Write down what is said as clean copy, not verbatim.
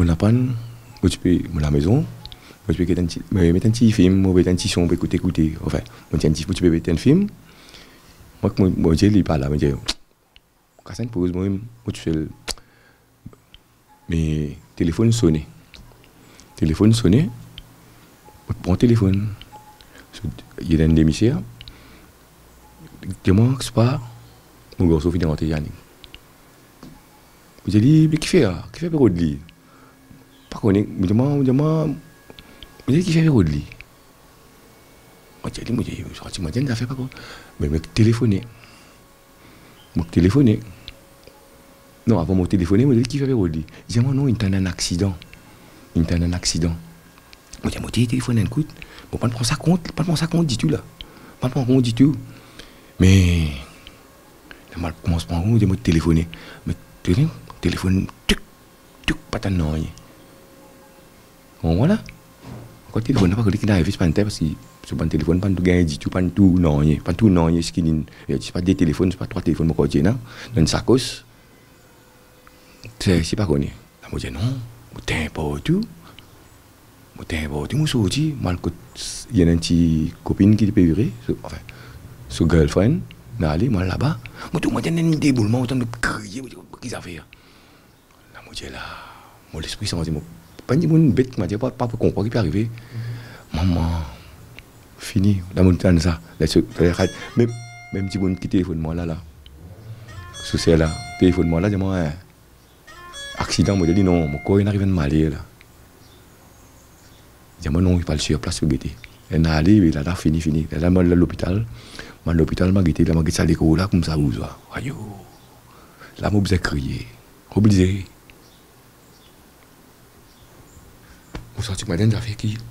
mon apprendre, moi tu peux, mon la maison, moi tu peux mettre un petit film, moi mettre un petit son, pour écouter, enfin, moi tu peux mettre un film, moi je lis pas là, moi je dis, quand ça me pose, moi tu fais, mais téléphone sonné, moi prends le téléphone, il y a un demi-sœur, dis-moi que c'est pas, mon garçon finit en Yannick. Je dis, mais qui fait pour lui? Pas connaître, je dis, qui fait pour lui? Moi, je dis, ça fait pas quoi. Mais je téléphoner. Non, avant de téléphoner, je dis, qui fait pour lui? Je dis, non, il y a un accident. Moi, je téléphone un coup. Bon, pas prendre ça compte, du tout là. Pas prendre compte du tout. Mais, je commence à prendre compte, je téléphoner. Mais, téléphone, pas tant non. Bon, voilà. Quand le téléphone n'a pas que d'arriver, c'est pas un parce que c'est pas un téléphone, pas tout gagner, pas tout non, pas tout non, c'est pas des téléphones, c'est pas 3 téléphones, moi, dans une sacoche. C'est pas connu. Moi, je dis non, je pas tout. Je dis, il y a une petite copine qui peut virer, enfin, son girlfriend, d'aller, moi là-bas. Moi, j'ai une déboulement, autant de crier, qu'est-ce que fait? Là, moi, j'ai là, mon esprit s'en dit, pas une bête, m'a dit, pas pour comprendre qui peut arriver. Maman, fini, la montagne, ça. Même si vous qui téléphone moi là, sous c'est là, téléphone moi là, dis-moi, accident, moi, j'ai dit non, mon corps, il arrive à m'aller là. Dis-moi non, il parle sur place pour guetter. Elle a allé, il a là, fini. Elle a mal à l'hôpital. L'hôpital m'a guetté, il m'a guetté ça l'école là, comme ça, vous voyez. Aïe, là, moi, j'ai crié. Obligé. Vous sortez, madame, ça fait qui?